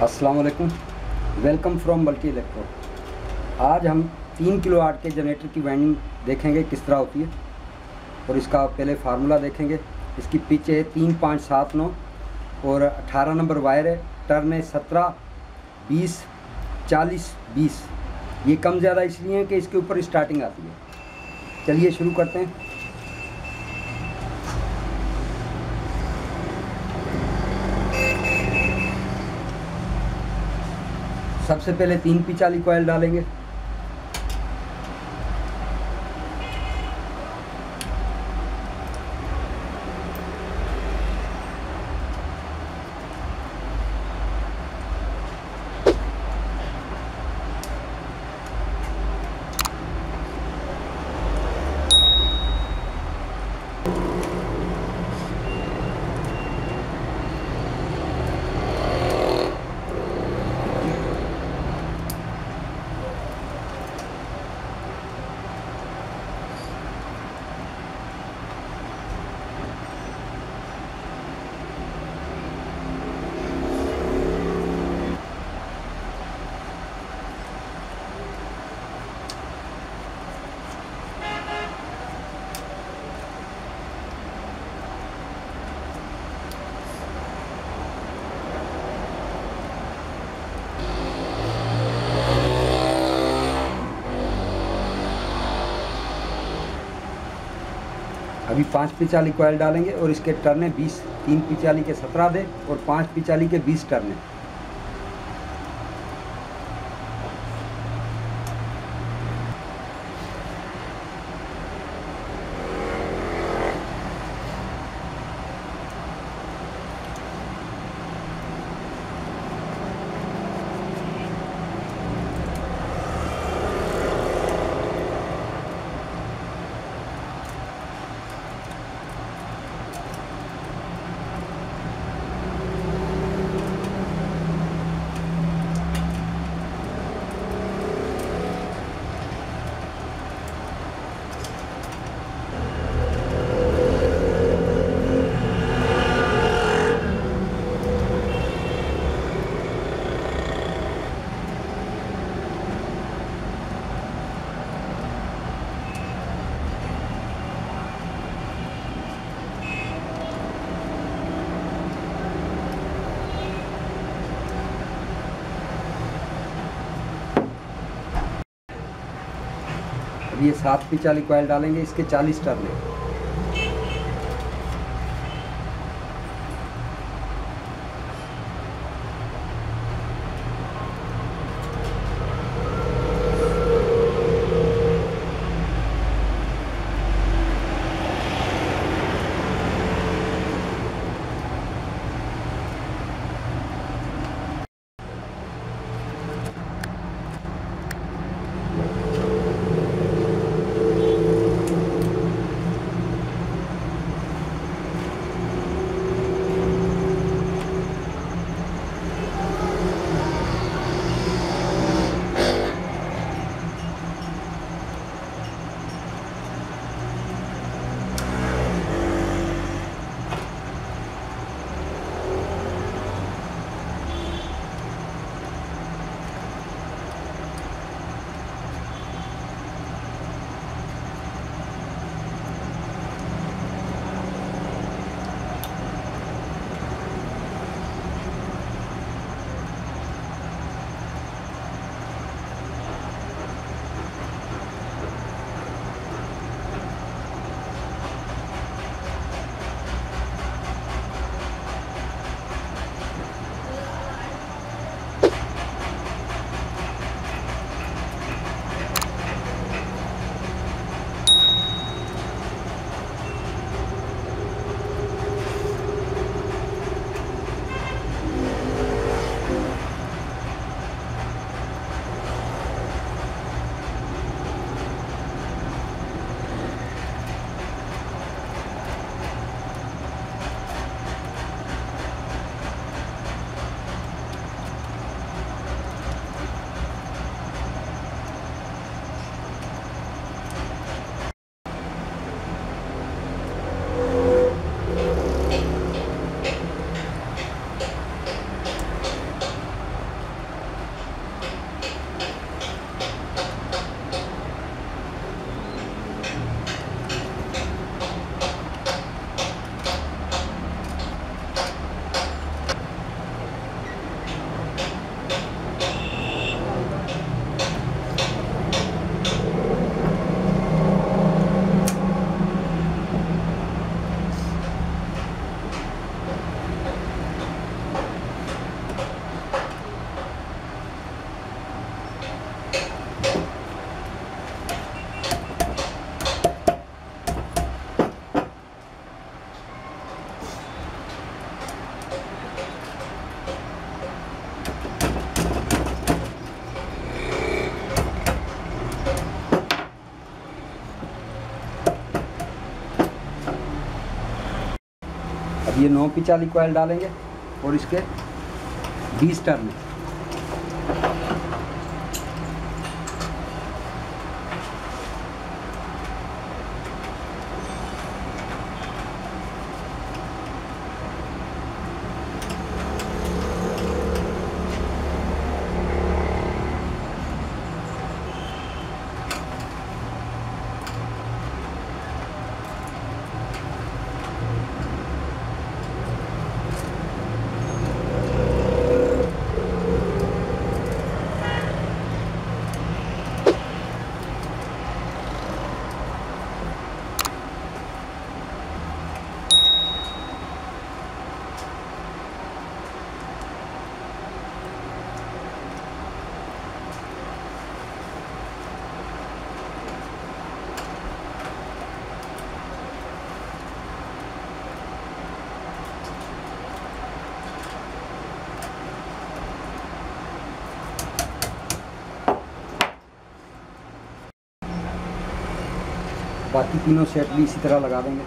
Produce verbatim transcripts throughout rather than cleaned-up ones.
अस्सलाम वालेकुम, welcome from multi electro. आज हम तीन किलो आठ के जनरेटर की वाइंडिंग देखेंगे किस तरह होती है और इसका पहले फार्मूला देखेंगे। इसकी पिच है तीन पाँच सात नौ और अठारह नंबर वायर है। टर्न है सत्रह बीस चालीस बीस। ये कम ज़्यादा इसलिए है कि इसके ऊपर स्टार्टिंग आती है। चलिए शुरू करते हैं। सबसे पहले तीन पिच वाली कॉइल डालेंगे। अभी पाँच पिच वाली कॉइल डालेंगे और इसके टर्न बीस। तीन पिच वाली के सत्रह दे और पाँच पिच वाली के बीस टर्न। अब ये सात पिच वाली कॉइल डालेंगे, इसके चालीस टर्न है। अब ये नौ पिच वाली कॉइल डालेंगे और इसके बीस टर्न। बाकी तीनों सेट भी इसी तरह लगा देंगे।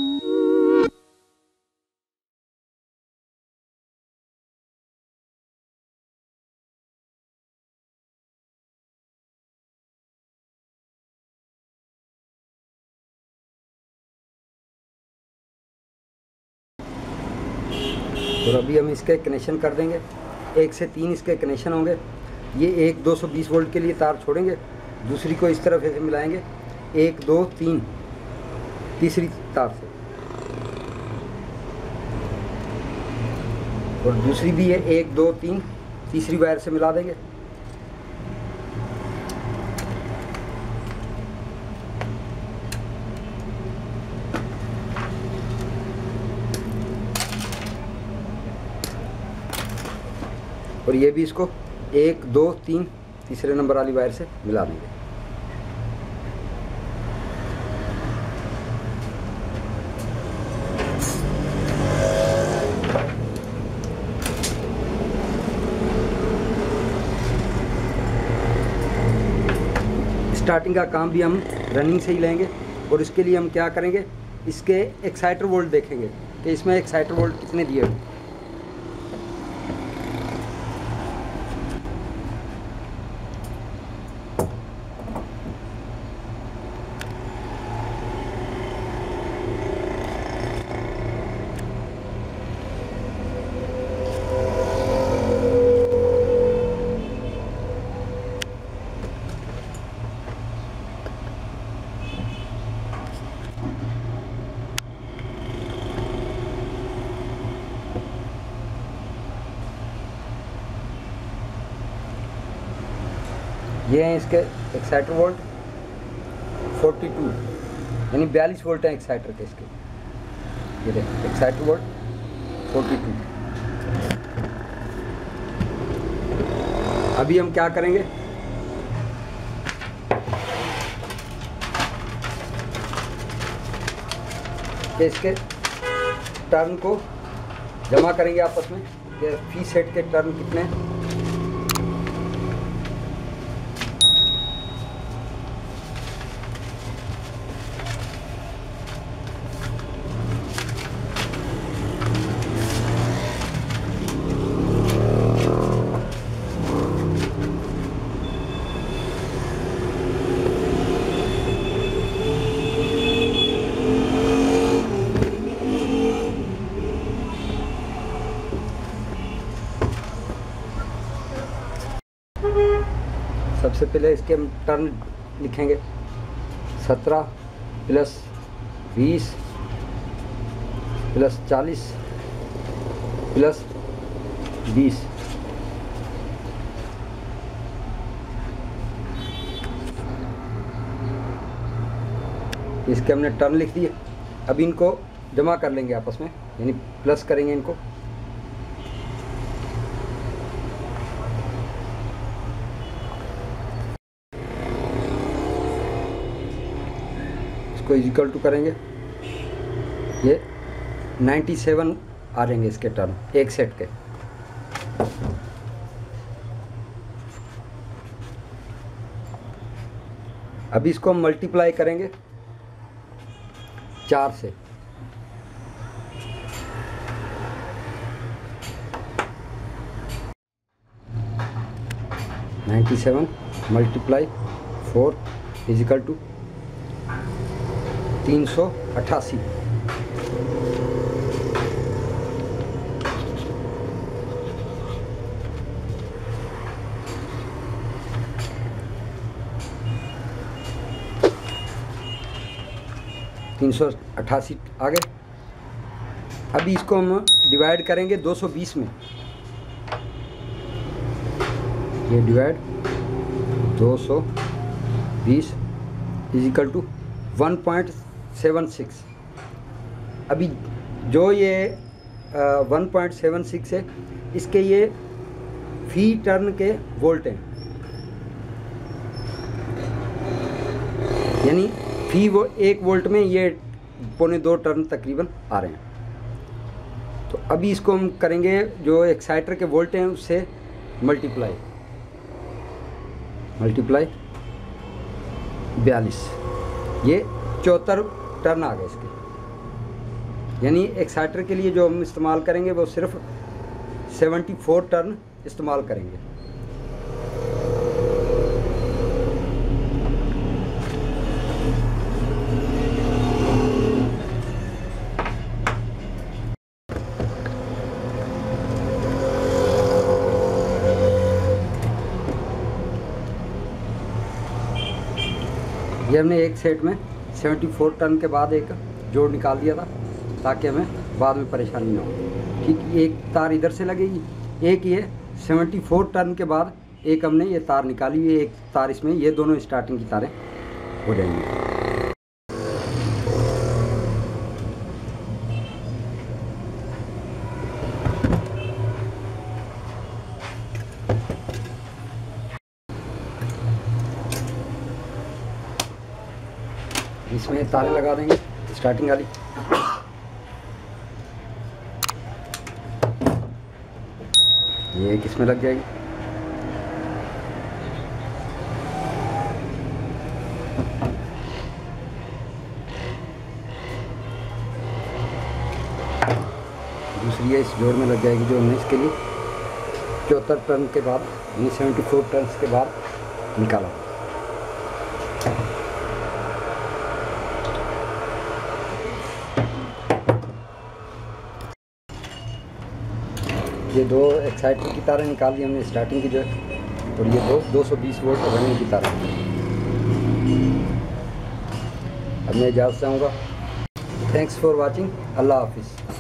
और अभी हम इसके कनेक्शन कर देंगे। एक से तीन इसके कनेक्शन होंगे। ये एक दो सौ बीस वोल्ट के लिए तार छोड़ेंगे, दूसरी को इस तरफ ऐसे मिलाएंगे, एक दो तीन, तीसरी तार से, और दूसरी भी है एक दो तीन, तीसरी वायर से मिला देंगे। और ये भी इसको एक दो तीन, तीसरे नंबर वाली वायर से मिला देंगे। स्टार्टिंग का काम भी हम रनिंग से ही लेंगे। और इसके लिए हम क्या करेंगे, इसके एक्साइटर वोल्ट देखेंगे कि इसमें एक्साइटर वोल्ट कितने दिए हुए। ये हैं इसके एक्साइटर वोल्ट बयालीस, यानी बयालीस वोल्ट हैं एक्साइटर के इसके। ये देखिए एक्साइटर वोल्ट बयालीस। अभी हम क्या करेंगे, कि इसके टर्न को जमा करेंगे आपस में, कि फी सेट के टर्न कितने हैं। सबसे पहले इसके हम टर्न लिखेंगे, सत्रह प्लस बीस प्लस चालीस प्लस बीस। इसके हमने टर्न लिख दिए। अब इनको जमा कर लेंगे आपस में, यानी प्लस करेंगे इनको। इसको इक्वल टू करेंगे, ये सत्तानवे आ जाएंगे इसके टर्न एक सेट के। अभी इसको हम मल्टीप्लाई करेंगे चार से। सत्तानवे multiply four is equal to तीन सौ अट्ठासी। तीन सौ अट्ठासी आ गए। अभी इसको हम डिवाइड करेंगे दो सौ बीस में। ये डिवाइड दो सौ बीस is equal to one point seven six. अभी जो ये वन पॉइंट सेवन सिक्स है, इसके ये फी टर्न के वोल्ट हैं, यानी फी वो एक वोल्ट में ये पौने दो टर्न तकरीबन आ रहे हैं। तो अभी इसको हम करेंगे जो एक्साइटर के वोल्ट हैं उससे मल्टीप्लाई मल्टीप्लाई बयालीस, ये चौहत्तर टर्न आ गए इसके। यानी एक्साइटर के लिए जो हम इस्तेमाल करेंगे वो सिर्फ चौहत्तर टर्न इस्तेमाल करेंगे। ये हमने एक सेट में चौहत्तर टर्न के बाद एक जोड़ निकाल दिया था ताकि हमें बाद में परेशानी ना हो। ठीक, एक तार इधर से लगेगी, एक ये चौहत्तर टर्न के बाद एक हमने ये तार निकाली हुई, एक तार इसमें, ये दोनों स्टार्टिंग की तारें हो जाएंगी। इसमें तारें लगा देंगे स्टार्टिंग वाली। ये एक इसमें लग जाएगी। दूसरी है इस जोड़ में लग जाएगी जो हमने इसके लिए चौहत्तर टर्न के बाद यानी चौहत्तर टर्न के बाद निकाला। ये दो एक्साइटर की तारें निकाल दी हमने स्टार्टिंग की जो है, और ये दो दो सौ बीस वोल्ट रनिंग की तारें। अब मैं इजाज़त चाहूँगा। Thanks for watching. अल्लाह हाफिज़।